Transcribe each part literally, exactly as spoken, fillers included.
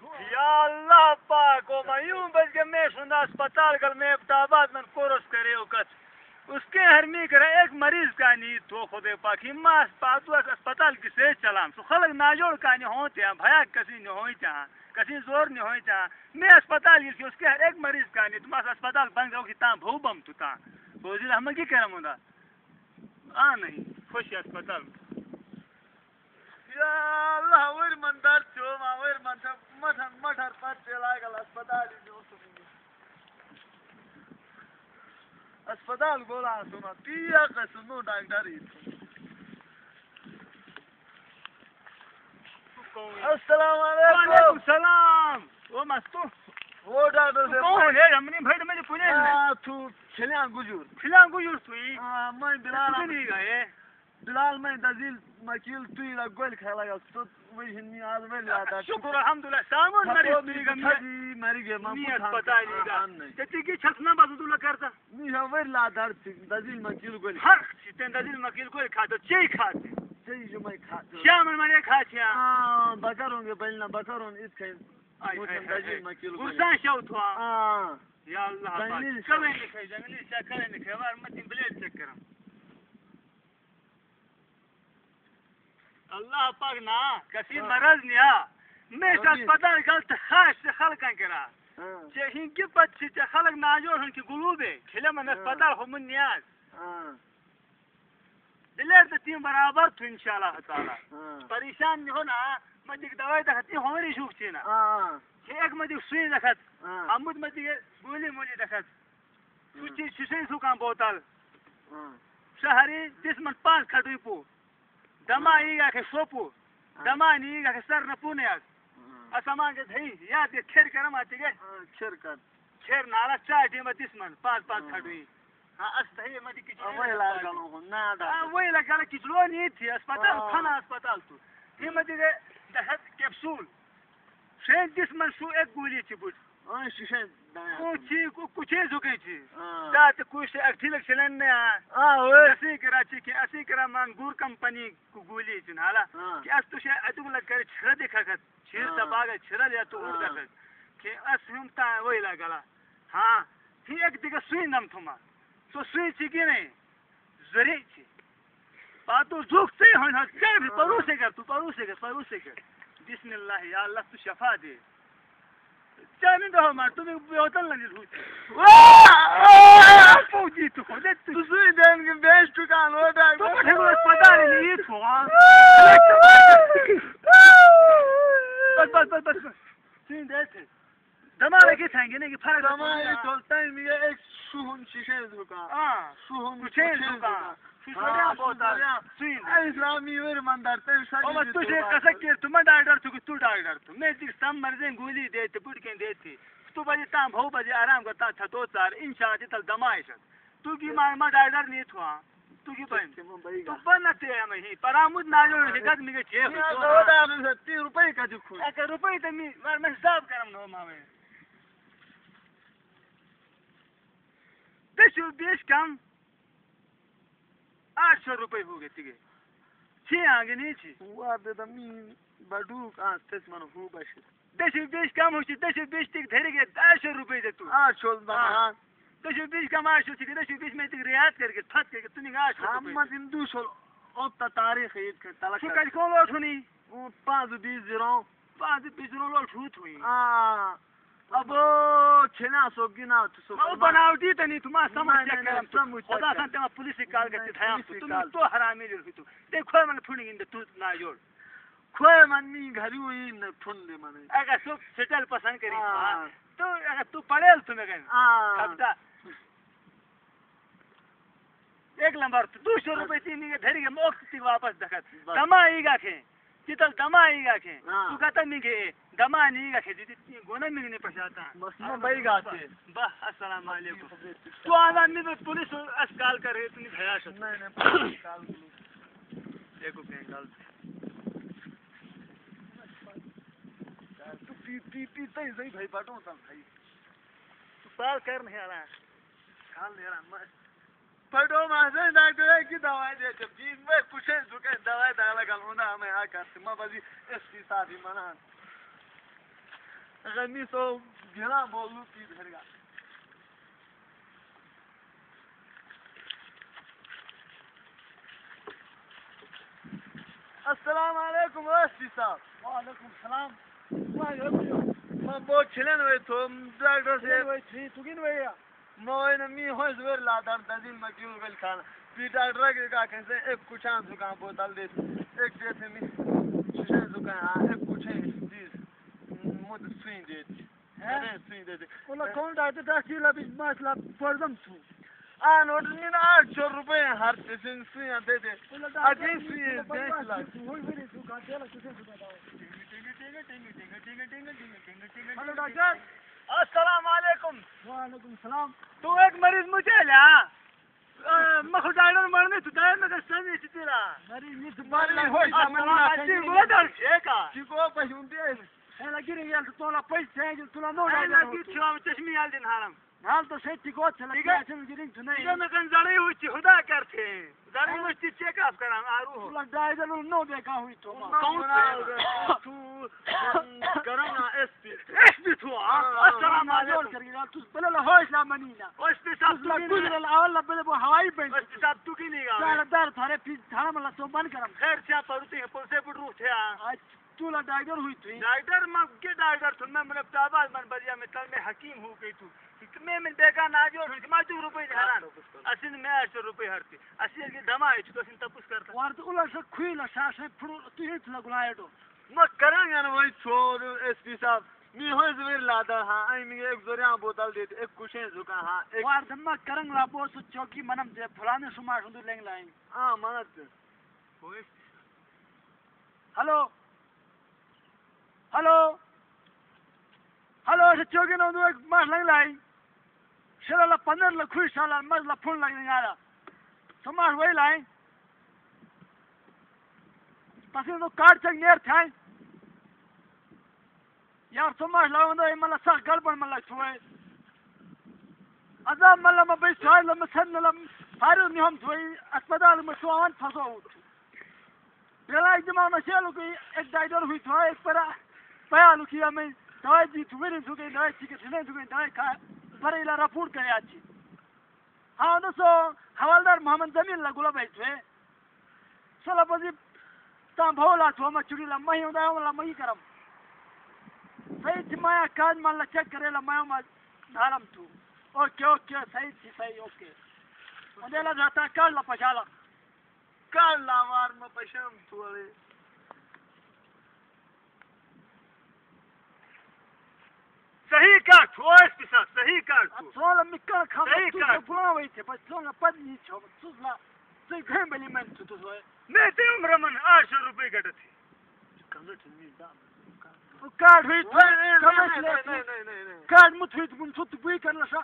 یا اللہ پاک و میوں بس کہ میں سنا اسپتال کل میں ابتاباد من کورس کرے وقت اس کے ہرمی کرے ایک مریض کا نیت تو خود پاک ہما اسپتال کی سے چلام سو خلق ناجوڑ کا نہیں ہوتے ہیں بھیا کسی نہیں ہوئی چاہاں کسی زور نہیں ہوئی چاہاں میں اسپتال کی اس کے ہر ایک مریض کا نہیں تمہارا اسپتال بند رہو کہ تاں بھو بم تو تاں بوزیل ہمیں کی کرم ہونا آ نہیں خوش اسپتال یا اللہ ویر من درد چھو ما ویر من مٹھن مٹھر پت چلا گل اسپتال جو اسپتال گولا سنا تیا قسم نو ڈاکٹر السلام علیکم وعلیکم السلام وہ مستو وہ ڈاکٹر سے کون ہے ہم نے بھائی میں پونے تو چھلیاں گجور چھلیاں گجور توئی ہاں میں بلال نہیں گئے بلال میں دزیل مکیل توی لا گول کھلا گا تو وہی ہنی آج میں لاتا شکر الحمدللہ سامون مریض میری گمی مری گیا میں اسپتال گا تے کی چھنا بازو لا کرتا نہیں ہو لا درد دزیل مکیل گول ہر تے دزیل مکیل گول کھاتا چی کھاتے چی جو میں کھاتا شام میں نے کھایا ہاں بکروں کے بلنا بکروں اس کے دزیل مکیل گول گرسان شو تو ہاں یا اللہ کبھی نہیں کھائی جنگلی چیک کرے نہیں کھوار مت بلیڈ چیک کرم اللہ پاک نا کسی مرض نیا میں اسپتال گلت خاص سے خلقاں کرا چه هنگی بچی چه خلق ناجور هن که گلوبه کلا من اسپتال همون نیاز دلیر دتیم برابر تو انشاءالله تعالی پریشان نیهو نا من دیگه دوای دختی همونی شوک چینا که یک من دیگه سوی دخت همود من دیگه گولی مولی دخت تو چی چیزی سوکان بوتال شهری دیس من پانچ کھٹوی پو دما ایگا که شوپو دما نیگا که سر نپو نیاز اسمان کے دھئی یاد یہ کھیر کرم آتی گئے کھیر کر کھیر نالا چاہ دی میں دس من پانچ پانچ کھڑوئی ہاں استہی میں دی کچھ وہی لگا لوں نادا وہی لگا لے کچھ لو نہیں تھی اسپتال کھانا اسپتال تو یہ میں دی دہت کیپسول شین دس من سو ایک گولی چی بود ہاں شیشے کوچی کچھ زوکے چی دات کوش اکٹھلک چلن نے ہاں اسی کرا چی کہ اسی کرا من گور کمپنی کو گولی چن حالا کہ اس تو شے ادو لگ کر چھڑ دیکھا کر چھیر دباگا چھڑا لیا تو اڑ دکھا کہ اس ہمتا وہی لگا ہاں پھر ایک دیگه سوی نم تھما تو سوی چی کی نہیں زری چی پاتو زوکتے ہن ہن کر پروسے کر تو پروسے کر پروسے کر بسم اللہ یا اللہ تو شفا دے چاہنے دو مار تو بھی ہوتل لگی ہوئی واہ پوجی تو خود تو سوی دین کے بیس تو کان ہو دا تو مجھے پتہ نہیں تو ہاں بس بس بس بس تین دیتے دماغ کی تھیں گے نہیں کہ فرق دماغ چلتا ہے میں ایک سوہن شیشے دکا ہاں سوہن شیشے دکا شیشے بوتا سین اسلامی ور مندر تے سج او تو سے کسا کہ تم ڈاکٹر تو تو ڈاکٹر تو میں دی سم مرزیں گولی دیتے پڑ کے دیتی تو بجے تام بہو بجے آرام کرتا تھا تو چار انشاءاللہ تل دمائش تو کی ماں ما ڈاکٹر نہیں تھا تو کی بن تو بنتے ہیں میں پرامود ناجو حقیقت میں چھ تو دا تین روپے کا جو کھو ایک روپے تے میں میں حساب کرم نو ماوے دشو بیش کم آٹھ سو روپے ہو گئے تیگے چھ آگے نہیں چھ ہوا دے دمی بڑوک آنس تیس منو ہو باشی دشو بیش کم ہوشی دشو بیش تیگ دھیرے گئے آٹھ سو روپے دے تو آٹھ سو بہان دشو بیش کم آٹھ سو چکے دشو بیش میں تیگ ریاض کر کے پھت کر کے تنہیں آٹھ سو روپے ہم دن دو سو اوتا تاریخ عید کے تلک کر سکر کون لوٹ ہونی پانچ بیس زیروں پانچ بیس زیروں لوٹ ہوت ہوئی آہ ابو چھنا سو گنا تو سو او بناوٹی تے نہیں تما سمجھ چیک کرم خدا سان تے پولیس کال کرتے تھا تم تو حرامی لے تو دیکھو من پھنی گند تو نہ جوڑ کوئی من می گھر ہوئی نہ پھن دے من اگر سو سٹل پسند کری تو اگر تو پڑھل تو میں کہن ہاں ایک نمبر دو سو روپے تین کے دھری کے موقت واپس دکھت دما ای گا کے چتل دما ای گا کے تو کہتا نہیں کہ دما نہیں گا کہ جتنی گونا میں نہیں پچاتا مسلم بھائی گاتے با السلام علیکم تو آدم میں پولیس اس کال کر رہے اتنی بھیا شد نہیں نہیں کال دیکھو پین کال تو پی پی پی تے زئی بھائی باٹوں تا بھائی تو سال کر نہیں آ رہا کال لے رہا پڑھو ماسے ڈاکٹر کی دوائی دے جب جی میں کچھ دکے دوائی ڈالا گل ہونا ہمیں ہاں کرتے ماں بازی اس کی ساتھی منا غمی تو گھنا بولو پی دھر گا السلام علیکم واسطی صاحب. وعلیکم السلام. من با چلن وی تو ڈاکٹر سے وای تھی تو گین وای موی نہ می ہوئس ور لا دار دین مکیو ول کھان پی ڈاکٹر کے کا کیسے ایک کچھان دکان بوتل دے ایک دے تھے می چھ دکان ہاں ایک کچھے دیس مود سوین دے ہے سوین دے ولا کون ڈاکٹر داخل لا بیس مسئلہ پردم تو آن اور نین آٹھ سو روپے ہر سن سوین دے دے اگے سوین دے لا ہوئی ہوئی تو کا چلا کسے تو ہلو ڈاکٹر. السلام علیکم. وعلیکم السلام. تو ایک مریض مجھے لیا مخ ڈاکٹر مرنے تو دائر میں سنی تیرا مریض نہیں تو مر ہوئی السلام جی وہ در شیکا جی کو پہون دے ہے لگی رہی ہے تو تولا پیسے ہیں جو تولا نو ہے لگی چھو چشمی ال دن حرام حال تو سچ کو چلا گیا چل گرین تو نہیں یہ میں کن زڑی ہوئی تھی خدا کرتے زڑی ہوئی تھی چیک اپ کرام آرو تولا ڈائیدر نو دیکھا ہوئی تو کون تو corona S P S P تو السلام علیکم کر گیا تو بلا ہوش لا منینا ایس پی صاحب تو گزر الاول بلا وہ ہوائی بن ایس پی صاحب تو کی نہیں گا سارا دار تھارے پی تھا ملا تو بند کرم خیر سے پڑھتے ہیں پل سے پڑھ رو تھے تولا ڈائیدر ہوئی تھی ڈائیدر میں کے ڈائیدر تو میں من تاباز من بجیا میں تل میں حکیم ہو گئی تو میں من دیکھا نہ جو ما جو روپے ہران اسن میں آٹھ سو روپے ہرتی اسی کی دما ہے تو سن تپس کرتا وار تو اللہ سے کھویلا شاش پھڑو تو ہی تلا گلایڈو ما کران یا وہی چھوڑ ایس پی صاحب می ہوئی زویر لادا ہاں ائی می ایک زوریا بوتل دے ایک کشے زکا ہاں ایک وار دما کرن لا بو سو چوکی منم دے فلانے سما ہندو لنگ لائن ہاں مانت ہوئی ہلو ہلو ہلو چوکی نو دو ایک ماس لنگ لائن شرلا پندر لا خوش سالا مزلا پھون لگ گیا سماج وہی لائن پسی تو کارڈ چک نیر تھا یار سماج لاؤں دو ملا سخ گڑبڑ ملا چھوئے عذاب ملا ما بھئی سوائے لما سن لما فارو نیہم چھوئی اسپتال میں سوان پھسو بیلا ایک دماغ میں شیلو کی ایک ڈائیڈر ہوئی چھوئے ایک پرا پیالو کیا میں دوائی دی تھوڑی سکے دوائی چکے سنے سکے دوائی کھائے پر ایلا رپورٹ کرے آچی ہاں دوستو حوالدار محمد زمین لگولا بیٹھوے سولا پسی تاں بھولا چھو میں چڑی لما ہی ہوں دا ہوں لما ہی کرم صحیح تھی مایا کاج مالا چیک کرے لما ہوں میں دھارم تو اوکے اوکے صحیح تھی صحیح اوکے مجھے جاتا کار لا پشالا کار لا وار میں پشام تھوڑے صحیح کاٹ ہو اس کے ساتھ صحیح کاٹ تو سوال مکر کھا صحیح کاٹ بلا ہوئی تھے بس سوال پد نہیں چھو سوزلا صحیح گھر بلی میں تو تو سوئے میں تے عمر من آٹھ سو روپے کٹ تھی کمٹ نہیں دا کارڈ ہوئی تو کمٹ لے کارڈ مت ہوئی تو من سوت بوئی کرنا شا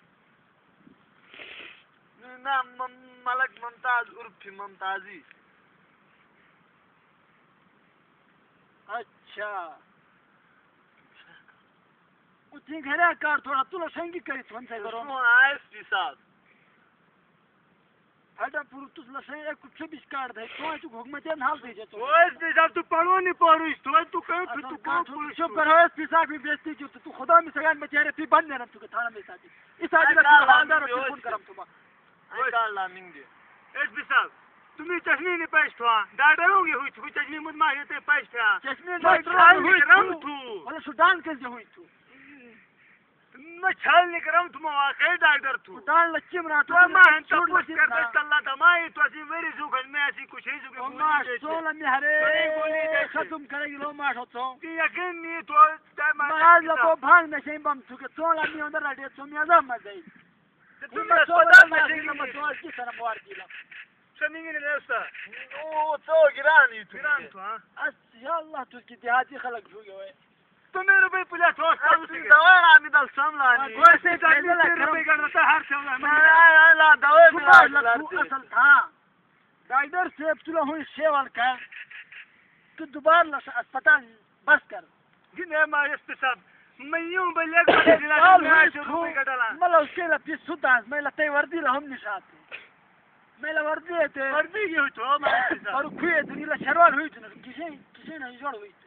نام ملک ممتاز عرف ممتازی اچھا اتنی گھرے کار تھوڑا تلا سنگی کری تھون سے کرو سون آئیس پی صاحب ہٹا پورو تلا سنگی ایک کچھ بیس کار دے تو ہے تو حکومتین حال دے جاتا وہ ایس پی صاحب تو پڑھو نہیں پڑھو اس تو ہے تو کہیں پھر تو کہاں پولیس شب کر ایس پی صاحب بھی بیستی کیوں تو خدا میں سگان میں چہرے پی بند دینا تو کہ تھانا میں ساتھی اس آجی لکھا حالدار اور تلفون کرم تو با آئی کار لامنگ دے ایس پی صاحب تمہیں چشمی نہیں پیش تھوا ڈاکٹر ہوگی ہوئی تھی چشمی مجھ ماہ یہ تے پیش تھا چشمی ڈاکٹر ہوئی تھو ولی سودان کیسے ہوئی تھو میں چھال نکرم تو مواقع ڈاکٹر تو سودان لچی منا تو میں ہنتا پوچھ کرتا اللہ دمائی تو اسی میری زوگن میں ایسی کچھ ہی زوگن بولی دیتے سولا میں ہرے ختم کرے گی لو ماش ہوتا ہوں کہ یقین نہیں تو مغاز لپو بھانگ نشیں بم چکے سولا میں اندر رہتے تو میں ازام مزائی تمہیں سولا میں شکل میں سوال کی طرح موار کیلا سمینگی نے لیستا او تو گرانی تو گران تو ہاں یا اللہ تو کی دیہاتی خلق جو گئے تو میرے بھی پولیس ہوستا اسی دوار آمی دل ساملانی ویسے چاہیے تیر روپے کرنا تھا ہر سے ہوگا میں لا دوار صبح لکھو اصل تھا ڈائیڈر سے ابتلا ہوئی سیوال کر تو دوبار لسا اسپتال بس کر جنہیں ماں اس پہ سب میں یوں بلیگ بلیگ دلاتا میں آٹھ سو روپے کا ڈالا ملا اس کے لئے پیس سوتا ہے میں لتے وردی لہم نشاتے میں لوردی ہے وردی کی ہوئی تو میں اور کھوئے تو نیلا شروال ہوئی تو کسی کسی نے جوڑ ہوئی تو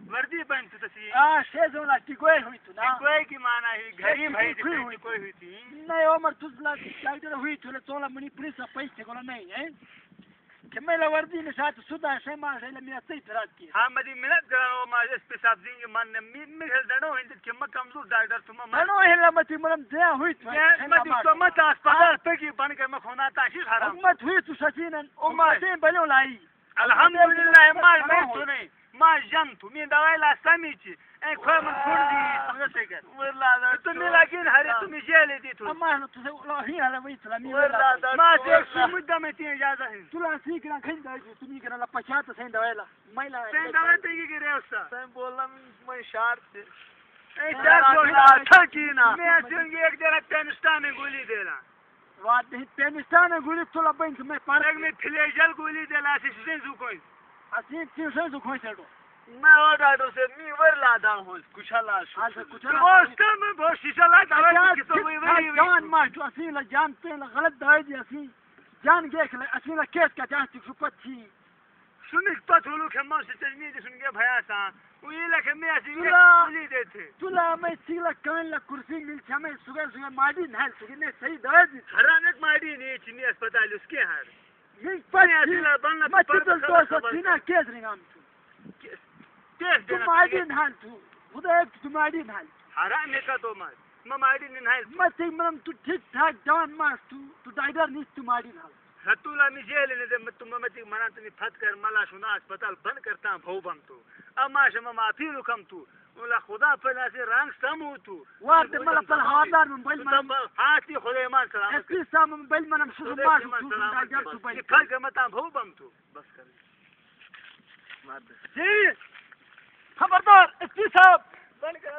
وردی بن تو تسی ہاں شے زولا کی کوئی ہوئی تو نا کوئی کی معنی ہے غریب ہے کوئی ہوئی کوئی ہوئی تھی نہیں عمر تزلا ڈاکٹر ہوئی تو تولا منی پولیس پیسے کو نہیں ہے کہ میں وردی نے ساتھ سودا سے ما سے میں تی ترات کی ہاں مدی منت کرو ما اس پہ صاحب دیں من می می ڈنو ہند کہ ما کمزور ڈاکٹر تم ما نو ہلا متی مرم دیا ہوئی تو مدی تو مت اسپتال پہ کی بن کے ما کھونا تا شی حرام مت ہوئی تو سچین او ما سے بلو لائی الحمدللہ ما میں تو نہیں ما جان تو می دوائی لا سمیچ اے کھو من پھڑی تو سے کر والله تو می لیکن ہری تو می جیل دی تو ما تو لا ہی ہلا وئی تلامی والله ما سے مدہ میں تی اجازت ہے تو لا سی کرا کھن دا تو می کرا لا پچات سے دوائی لا میں لا سے دوائی تے کی کرے اس سے بولا میں شرط اے چار بولا اچھا کی نا میں سنگ ایک جرا پینسٹان میں گولی دینا وات پینسٹان گولی تو لا بین میں پارک میں فلیجل گولی دیلا سی سے زو کوئی اسی تین سے زو کوئی سڑو میں اور ڈاکٹر سے می ور لا دا ہوں کچھ لا ہاں کچھ لا وہ اس میں بہت شیشہ لا دوائی کی تو وہی وہی جان ما جو اسی لا جان پہ غلط دوائی دی اسی جان گے کہ اسی لا کیس کا جان کی پت تھی سنک پتولو کہ ما سے تجمی دے سن کے بھیا سا وہی لا کہ میں اسی گولی دیتے تو لا میں سی لا کان لا کرسی مل چھمے صبح صبح ماڈی نہ سکی نے صحیح دوائی دی حرامت ماڈی نہیں چنی اسپتال اس کے ہر یہ پتہ ما تدل تو سینا کیس رنگام کیس تو ماڈی نہ تو خدا ایک تو ماڈی نہ حرام ہے کا تو ما ما ماڈی نہیں ما تی منم تو ٹھیک ٹھاک جان ما تو تو ڈائیگر نہیں تو ماڈی نہ ہتولا می جیل نے دے تم متی منا تمی پھت کر ملا شنا اسپتال بند کرتا بھو بم تو اما شما معافی رکم تو ولا خدا پلا سے رنگ سمو تو وارد ملا پل حاضر من بل من ہاتی خدا ایمان سلام اس سام من بل من شو ما تو ڈائیگر تو بل پھت کر متا بھو بم تو بس کر جی خبردار اس صاحب بند کر